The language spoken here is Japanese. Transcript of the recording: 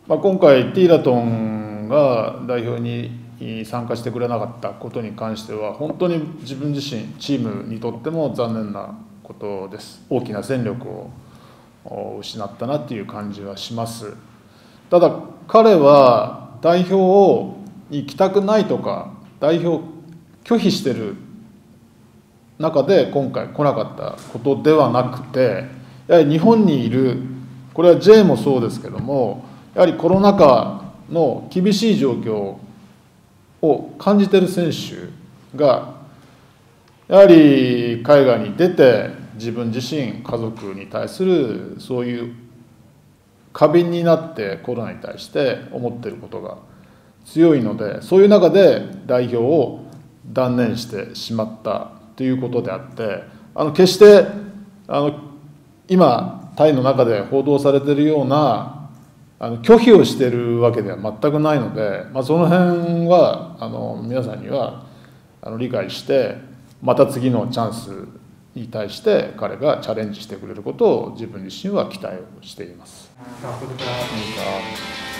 今回ティーラトンが代表に参加してくれなかったことに関しては本当に自分自身チームにとっても残念なことです。大きな戦力を失ったなっていう感じはします。ただ彼は代表に行きたくないとか代表拒否してる中で今回来なかったことではなくて、やはり日本にいる、これは J もそうですけども、やはりコロナ禍の厳しい状況を感じている選手がやはり海外に出て自分自身家族に対するそういう過敏になってコロナに対して思っていることが強いので、そういう中で代表を断念してしまったということであって、決して今タイの中で報道されているような拒否をしているわけでは全くないので、その辺は皆さんには理解して、また次のチャンスに対して彼がチャレンジしてくれることを自分自身は期待をしています。